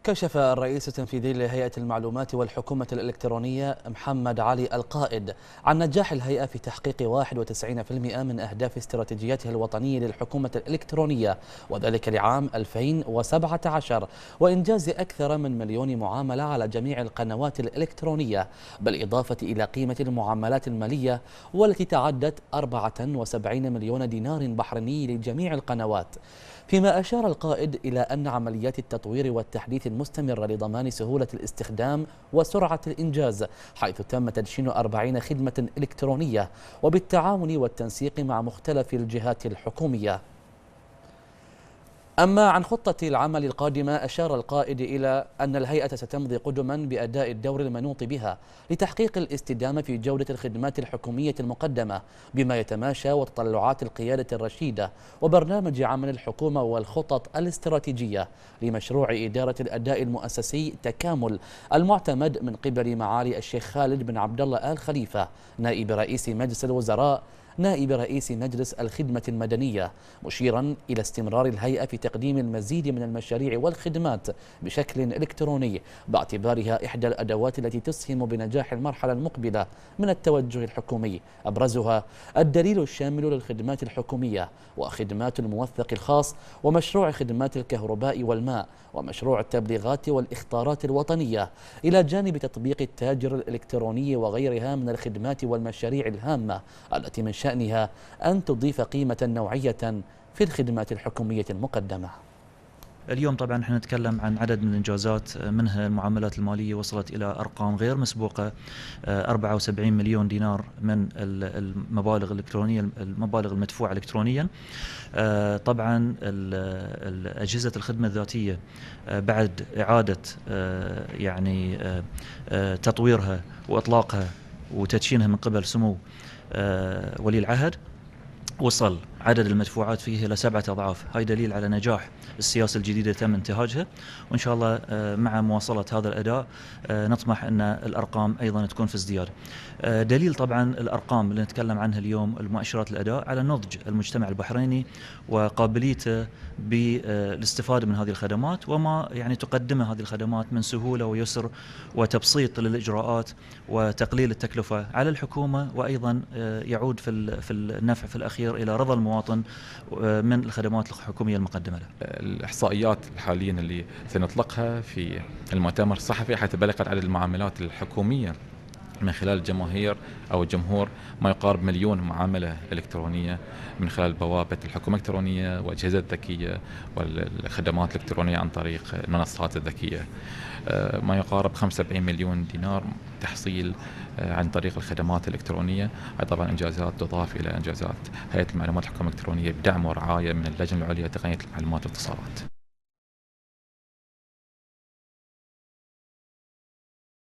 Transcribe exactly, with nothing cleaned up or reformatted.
كشف الرئيس التنفيذي لهيئة المعلومات والحكومة الإلكترونية محمد علي القائد عن نجاح الهيئة في تحقيق واحد وتسعين بالمئة من أهداف استراتيجيتها الوطنية للحكومة الإلكترونية، وذلك لعام ألفين وسبعة عشر، وإنجاز أكثر من مليون معاملة على جميع القنوات الإلكترونية، بالإضافة إلى قيمة المعاملات المالية والتي تعدت أربعة وسبعين مليون دينار بحريني لجميع القنوات. فيما أشار القائد إلى أن عمليات التطوير والتحديث المستمرة لضمان سهولة الاستخدام وسرعة الإنجاز، حيث تم تدشين أربعين خدمة إلكترونية وبالتعاون والتنسيق مع مختلف الجهات الحكومية. أما عن خطة العمل القادمة، أشار القائد إلى أن الهيئة ستمضي قدما بأداء الدور المنوط بها لتحقيق الاستدامة في جودة الخدمات الحكومية المقدمة بما يتماشى وتطلعات القيادة الرشيدة وبرنامج عمل الحكومة والخطط الاستراتيجية لمشروع إدارة الأداء المؤسسي تكامل، المعتمد من قبل معالي الشيخ خالد بن عبد الله آل خليفة نائب رئيس مجلس الوزراء نائب رئيس مجلس الخدمة المدنية، مشيرا إلى استمرار الهيئة في تقديم المزيد من المشاريع والخدمات بشكل إلكتروني، باعتبارها إحدى الأدوات التي تسهم بنجاح المرحلة المقبلة من التوجه الحكومي، أبرزها الدليل الشامل للخدمات الحكومية وخدمات الموثق الخاص ومشروع خدمات الكهرباء والماء ومشروع التبليغات والإخطارات الوطنية، إلى جانب تطبيق التاجر الإلكتروني وغيرها من الخدمات والمشاريع الهامة التي من شأنها أن تضيف قيمة نوعية في الخدمات الحكومية المقدمة. اليوم طبعا احنا نتكلم عن عدد من الانجازات، منها المعاملات الماليه وصلت الى ارقام غير مسبوقه، أربعة وسبعين مليون دينار من المبالغ الالكترونيه المبالغ المدفوعه الكترونيا. طبعا اجهزه الخدمه الذاتيه بعد اعاده يعني تطويرها واطلاقها وتدشينها من قبل سمو ولي العهد، وصل عدد المدفوعات فيه إلى سبعة أضعاف. هاي دليل على نجاح السياسة الجديدة تم انتهاجها، وإن شاء الله مع مواصلة هذا الأداء نطمح أن الأرقام أيضا تكون في ازدياد. دليل طبعا الأرقام اللي نتكلم عنها اليوم، المؤشرات الأداء، على نضج المجتمع البحريني وقابليته بالاستفادة من هذه الخدمات وما يعني تقدمه هذه الخدمات من سهولة ويسر وتبسيط للإجراءات وتقليل التكلفة على الحكومة، وأيضا يعود في في النفع في الأخير إلى رضا المواطن من الخدمات الحكومية المقدمة له. الإحصائيات حاليا اللي سنطلقها في المؤتمر الصحفي حيث بلغت عدد المعاملات الحكومية من خلال الجماهير أو الجمهور ما يقارب مليون معاملة إلكترونية من خلال بوابة الحكومة الإلكترونية وأجهزة الذكية والخدمات الإلكترونية عن طريق المنصات الذكية، ما يقارب خمسة وسبعين مليون دينار تحصيل عن طريق الخدمات الإلكترونية. هذه طبعا إنجازات تضاف إلى إنجازات هيئة المعلومات الحكومة الإلكترونية بدعم ورعاية من اللجنة العليا لتقنية المعلومات والاتصالات.